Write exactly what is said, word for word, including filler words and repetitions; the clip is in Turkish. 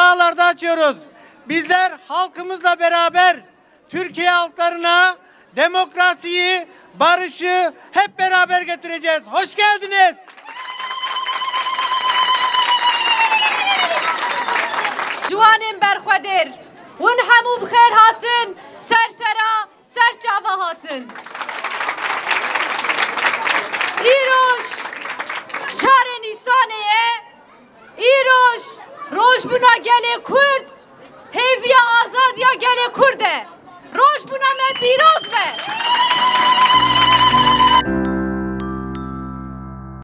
dağlarda açıyoruz. Bizler halkımızla beraber Türkiye halklarına demokrasiyi, barışı hep beraber getireceğiz. Hoş geldiniz. Civanên berxwedêr, hûn hemû bi xêr hatin, ser sera, ser çava hatin. Îroj şarê Nîsanê ye, îroj rojbûna gelê Kurd, hêviya azadiya gelê Kurd e. Rojbûna me pîroz